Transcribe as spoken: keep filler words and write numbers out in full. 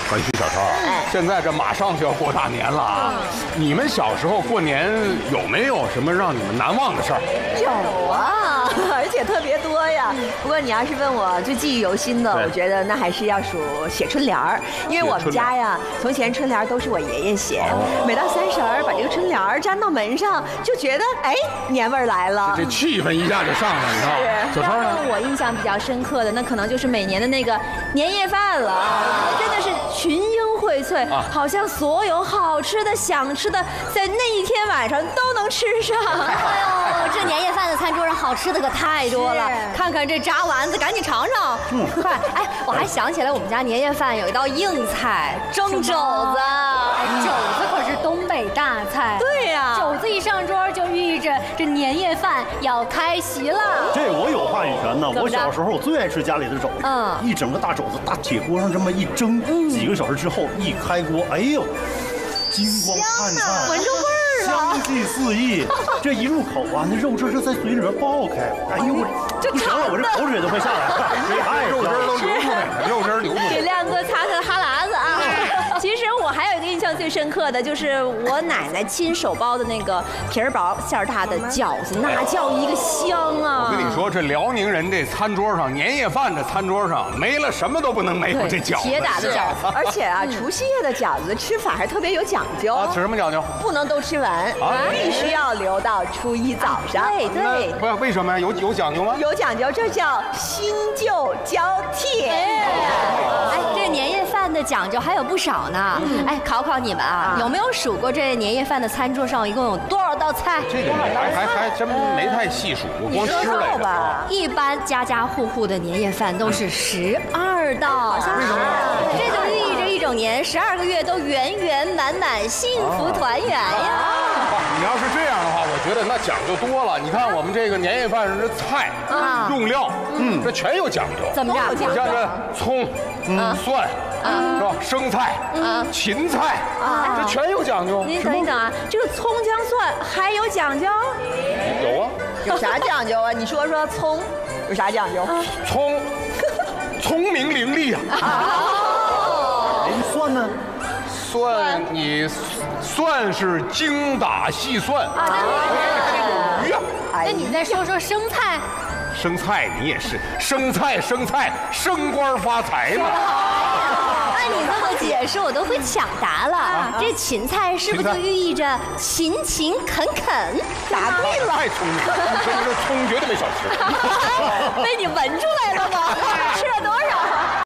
关徐小超，现在这马上就要过大年了啊！你们小时候过年有没有什么让你们难忘的事儿？ 有啊，而且特别多呀。不过你要是问我最记忆犹新的，我觉得那还是要数写春联儿，因为我们家呀，从前春联都是我爷爷写，每到三十儿把这个春联儿粘到门上，就觉得哎年味儿来了， 这气氛一下就上来了，你看。小超呢？ 我印象比较深刻的，那可能就是每年的那个年夜饭了，真的是群英荟萃，好像所有好吃的、想吃的，在那一天晚上都能吃上。 哎呦，这年夜饭的餐桌上好吃的可太多了，看看这炸丸子，赶紧尝尝。嗯，快！哎，我还想起来我们家年夜饭有一道硬菜，蒸肘子。 肘子可是东北大菜。 对呀， 肘子一上桌就寓意着这年夜饭要开席了。 这我有话语权呢。我小时候我最爱吃家里的肘子，嗯，一整个大肘子，大铁锅上这么一蒸，几个小时之后一开锅，哎呦，金光灿灿， 闻着味儿了， 香气四溢。这一入口啊，那肉汁就在嘴里边爆开，哎呦，我不行了，我这口水都快下来了，太肉汁都流出来了，肉汁流出来了。 给亮哥擦擦哈喇子啊！其实我还有一个印象最深刻的，就是我奶奶亲手包的那个皮儿薄馅儿大的饺子，那叫一个香啊！ 我跟你说，这辽宁人这餐桌上，年夜饭的餐桌上，没了什么都不能没有这饺子。 铁打的饺子， 而且啊，除夕夜的饺子吃法还特别有讲究啊，吃什么讲究？ 不能都吃完啊，必须要留到初一早上。 对对， 不，为什么呀？有有讲究吗？ 有讲究，这叫新旧交替。 哎，这年夜饭的讲究还有不少呢。哎，考考你们啊，有没有数过这年夜饭的餐桌上一共有多少道菜？ 这个还还还真没太细数，我光吃来吧。一般家家户户的年夜饭都是十二道，为什么？这就寓意着一整年十二个月都圆圆满满、幸福团圆呀。 你要是这样的话，我觉得那讲究多了。你看我们这个年夜饭这菜啊，用料，嗯，这全有讲究。 怎么讲？ 你像这葱、嗯、蒜，是吧？生菜、嗯、芹菜，啊，这全有讲究。 您等一等啊，这个葱姜蒜还有讲究？ 有啊， 有啥讲究啊？你说说葱有啥讲究？ 葱，聪明伶俐啊。 哎，蒜呢？ 蒜你蒜是精打细算啊，鱼啊。 那你再说说生菜。 生菜你也是，生菜生菜升官发财嘛。 按你这么解释，我都会抢答了。这芹菜是不是就寓意着勤勤恳恳？ 答对了， 太聪明了！你说这葱绝对没少吃。 被你闻出来了吗？吃了多少？